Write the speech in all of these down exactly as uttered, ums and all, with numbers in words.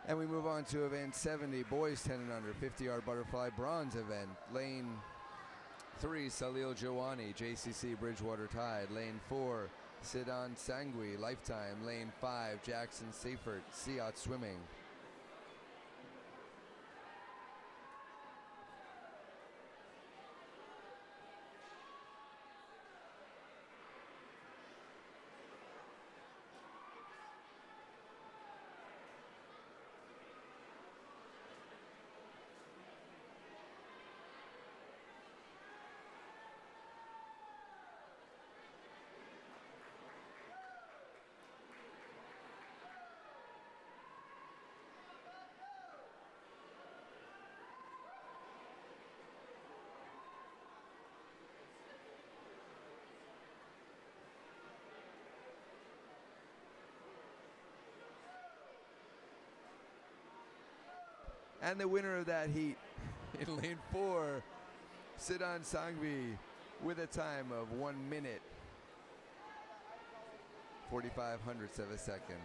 And we move on to event seventy, boys ten and under, fifty yard butterfly bronze event. Lane three, Salil Jawani, J C C Bridgewater Tide. Lane four, Siddhan Sangui, Lifetime. Lane five, Jackson Seifert, Siat Swimming. And the winner of that heat in lane four, Siddhan Sangvi, with a time of one minute, forty-five hundredths of a second.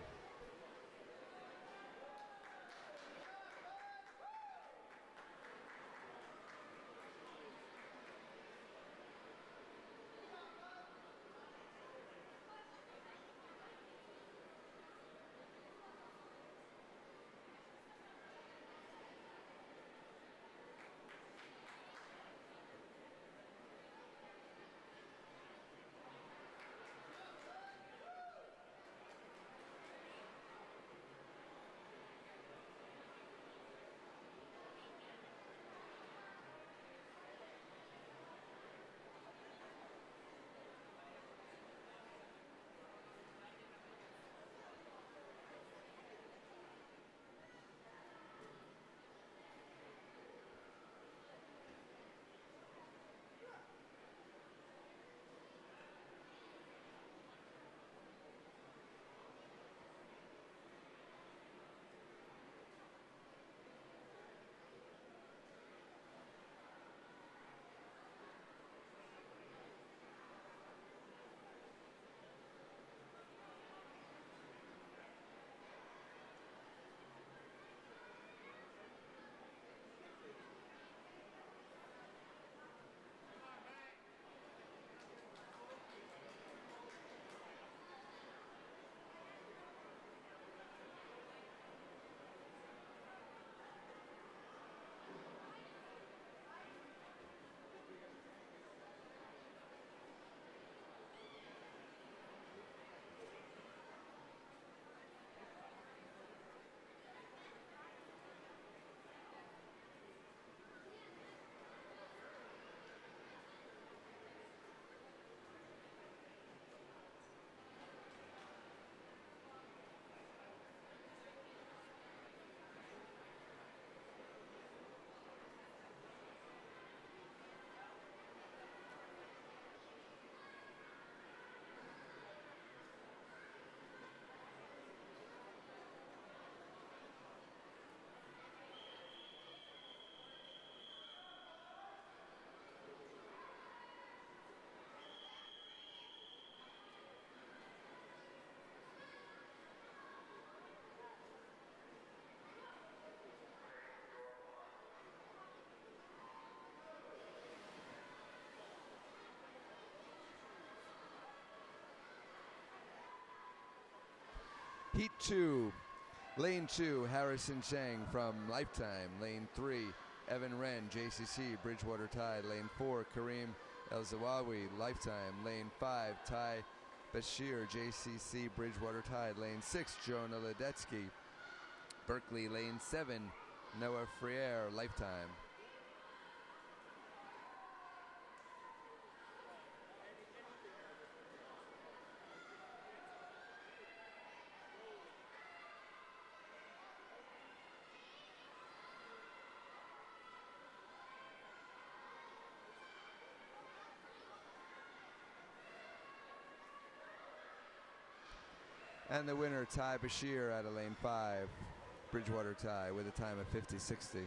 Heat two, lane two, Harrison Chang from Lifetime. Lane three, Evan Wren, J C C, Bridgewater Tide. Lane four, Kareem El-Zawawi, Lifetime. Lane five, Ty Bashir, J C C, Bridgewater Tide. Lane six, Jonah Ledetsky, Berkeley. Lane seven, Noah Friere, Lifetime. And the winner, Ty Bashir, out of lane five, Bridgewater Tide, with a time of fifty sixty.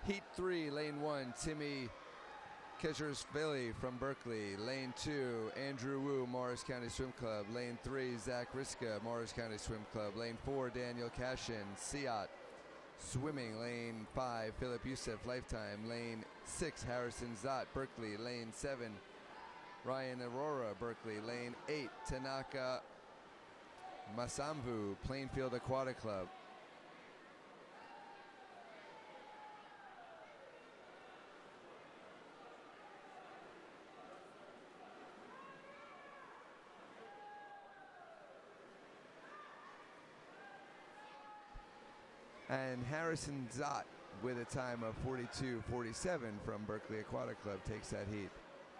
Heat three, lane one, Timmy Keshersvili from Berkeley. Lane two, Andrew Wu, Morris County Swim Club. Lane three, Zach Riska, Morris County Swim Club. Lane four, Daniel Cashin, Siat Swimming. Lane five, Philip Youssef, Lifetime. Lane six, Harrison Zott, Berkeley. Lane seven, Ryan Aurora, Berkeley. Lane eight, Tanaka Masamvu, Plainfield Aquatic Club. And Harrison Zott with a time of forty-two forty-seven from Berkeley Aquatic Club takes that heat.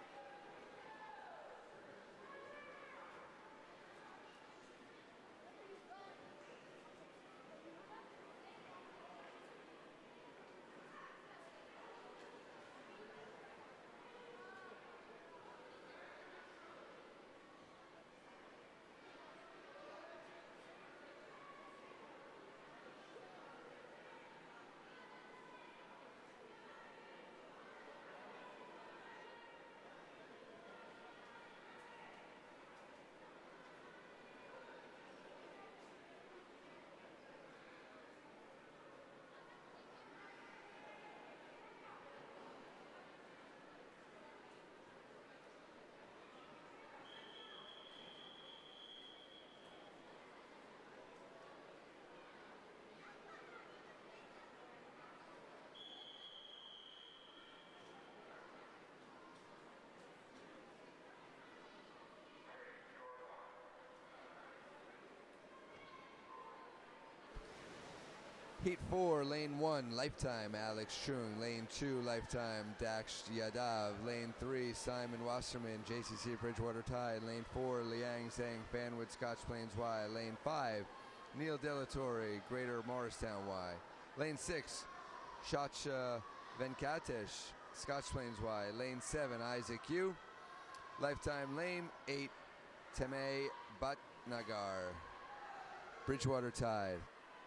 Heat four, lane one, Lifetime, Alex Chung. Lane two, Lifetime, Dax Yadav. Lane three, Simon Wasserman, J C C Bridgewater Tide. Lane four, Liang Zhang, Fanwood, Scotch Plains Y. Lane five, Neil Delatorre, Greater Morristown Y. Lane six, Chacha Venkatesh, Scotch Plains Y. Lane seven, Isaac Yu. Lifetime. Lane eight, Temei Bhatnagar, Bridgewater Tide.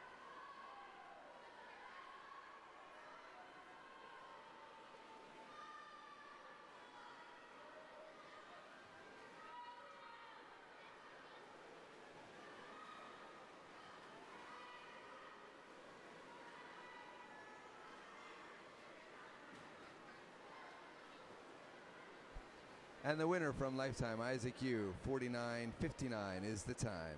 And the winner from Lifetime, Isaac Yu, forty-nine fifty-nine is the time.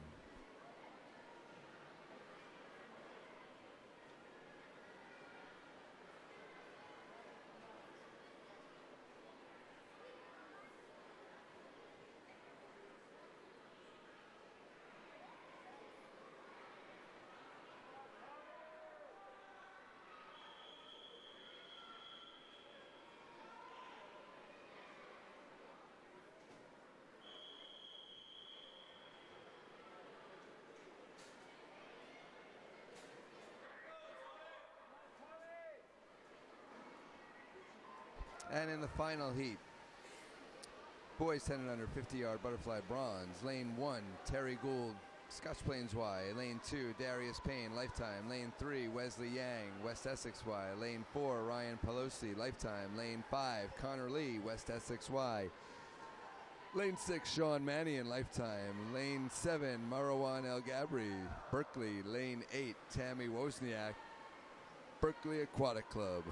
And in the final heat, boys ten and under fifty yard butterfly bronze. Lane one, Terry Gould, Scotch Plains Y. Lane two, Darius Payne, Lifetime. Lane three, Wesley Yang, West Essex Y. Lane four, Ryan Pelosi, Lifetime. Lane five, Connor Lee, West Essex Y. Lane six, Sean Mannion, Lifetime. Lane seven, Marwan El Gabri, Berkeley. Lane eight, Tammy Wozniak, Berkeley Aquatic Club.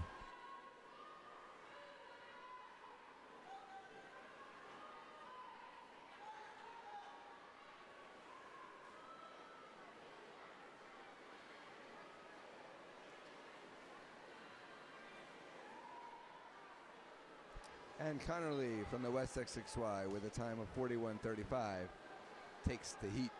And Connor Lee from the West Essex Y with a time of forty-one thirty-five takes the heat.